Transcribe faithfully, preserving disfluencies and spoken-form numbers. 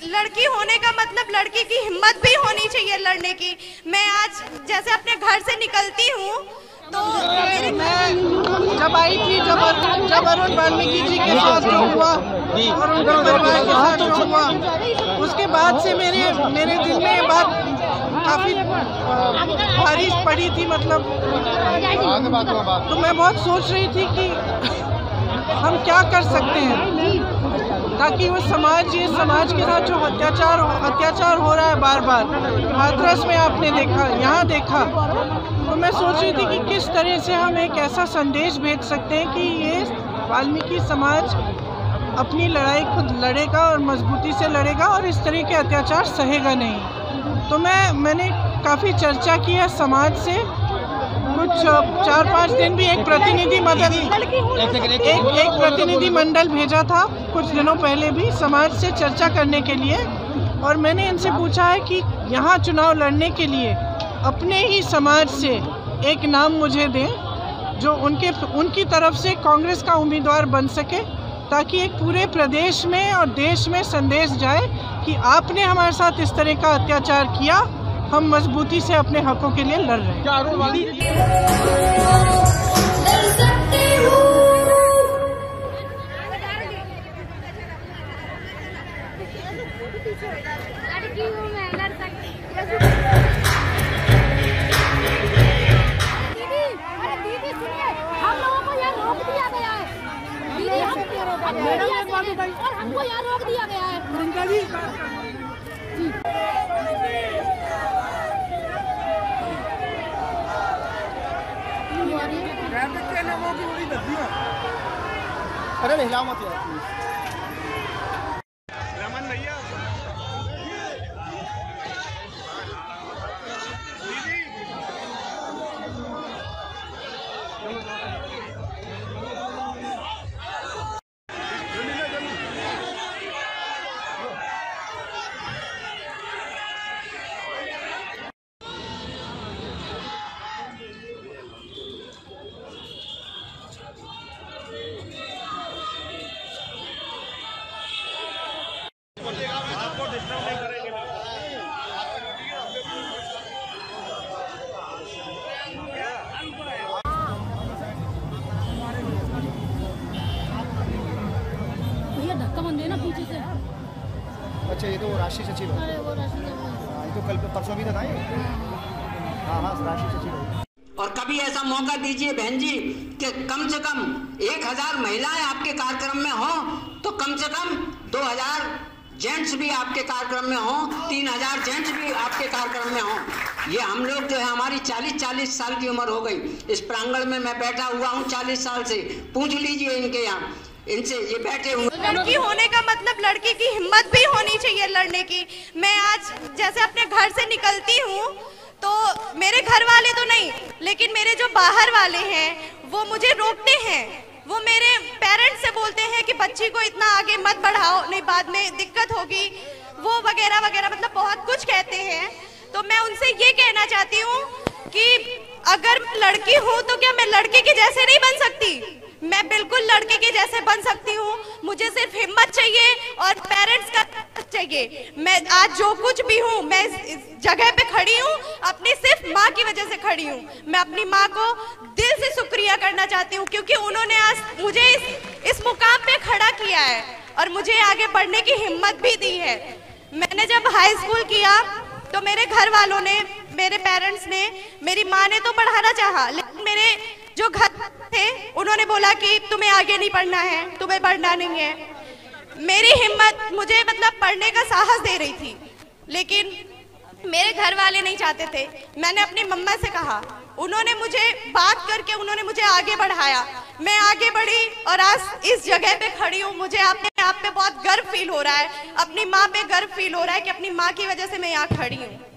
लड़की होने का मतलब लड़की की हिम्मत भी होनी चाहिए लड़ने की। मैं आज जैसे अपने घर से निकलती हूँ तो मेरे मैं जब आई थी जब जब अरुण वाल्मीकि जी के साथ जो हुआ और उनके परिवार के साथ जो हुआ, उसके बाद से मेरे मेरे दिल में ये बात काफ़ी भारी पड़ी थी। मतलब तो मैं बहुत सोच रही थी कि हम क्या कर सकते हैं ताकि वो समाज ये समाज के साथ जो अत्याचार अत्याचार हो रहा है बार बार, हाथरस में आपने देखा, यहाँ देखा, तो मैं सोच रही थी कि किस तरह से हम एक ऐसा संदेश भेज सकते हैं कि ये वाल्मीकि समाज अपनी लड़ाई खुद लड़ेगा और मजबूती से लड़ेगा और इस तरह के अत्याचार सहेगा नहीं। तो मैं मैंने काफ़ी चर्चा की है समाज से, कुछ चार पाँच दिन भी एक प्रतिनिधि मंडल एक एक प्रतिनिधि मंडल भेजा था कुछ दिनों पहले भी समाज से चर्चा करने के लिए, और मैंने इनसे पूछा है कि यहाँ चुनाव लड़ने के लिए अपने ही समाज से एक नाम मुझे दें जो उनके उनकी तरफ से कांग्रेस का उम्मीदवार बन सके, ताकि एक पूरे प्रदेश में और देश में संदेश जाए कि आपने हमारे साथ इस तरह का अत्याचार किया, हम मजबूती से अपने हकों के लिए लड़ रहे हैं। क्या अरुण वाल्मीकि और हमको यहाँ रोक दिया गया है। अरे हिलाओ मत यार। रमन भैया पीछे से। अच्छा, ये तो वो राष्ट्रीय सचिव है। अरे वो राष्ट्रीय सचिव, ये तो कल परसों भी था ये। हाँ हाँ, राष्ट्रीय सचिव है। और कभी ऐसा मौका दीजिए बहन जी कि कम से कम एक हजार महिलाएं आपके कार्यक्रम में हों, तो कम से कम दो हजार जेंट्स भी आपके कार्यक्रम में हों, तीन हजार जेंट्स भी आपके कार्यक्रम में हों। ये हम लोग जो है हमारी चालीस चालीस साल की उम्र हो गई, इस प्रांगण में मैं बैठा हुआ हूँ चालीस साल से। पूछ लीजिए इनके यहाँ, इनसे, ये बैठे हुए। लड़की होने का मतलब लड़की की हिम्मत भी होनी चाहिए लड़ने की। मैं आज जैसे अपने घर से निकलती हूँ तो मेरे घर वाले तो नहीं, लेकिन मेरे जो बाहर वाले हैं वो मुझे रोकते हैं। वो मेरे पेरेंट्स से बोलते हैं कि बच्ची को इतना आगे मत बढ़ाओ, नहीं बाद में दिक्कत होगी, वो वगैरह वगैरह, मतलब बहुत कुछ कहते हैं। तो मैं उनसे ये कहना चाहती हूँ कि अगर मैं लड़की हूँ तो क्या मैं लड़के के जैसे नहीं बन सकती? मैं बिल्कुल लड़के के जैसे बन सकती हूँ। मुझे सिर्फ हिम्मत चाहिए और पेरेंट्स का चाहिए। मैं आज जो कुछ भी हूँ, मैं इस जगह पे खड़ी हूँ अपनी सिर्फ माँ की वजह से खड़ी हूँ। मैं अपनी माँ को दिल से शुक्रिया करना चाहती हूँ, क्योंकि उन्होंने आज मुझे इस, इस मुकाम पे खड़ा किया है और मुझे आगे बढ़ने की हिम्मत भी दी है। मैंने जब हाई स्कूल किया तो मेरे घर वालों ने, मेरे पेरेंट्स ने, मेरी माँ ने तो पढ़ाना चाहा, लेकिन मेरे जो घर थे उन्होंने बोला कि तुम्हें आगे नहीं पढ़ना है, तुम्हें पढ़ना नहीं है। मेरी हिम्मत मुझे मतलब पढ़ने का साहस दे रही थी, लेकिन मेरे घर वाले नहीं चाहते थे। मैंने अपनी मम्मा से कहा, उन्होंने मुझे बात करके उन्होंने मुझे आगे बढ़ाया। मैं आगे बढ़ी और आज इस जगह पे खड़ी हूँ। मुझे अपने आप पे बहुत गर्व फील हो रहा है, अपनी माँ पे गर्व फील हो रहा है कि अपनी माँ की वजह से मैं यहाँ खड़ी हूँ।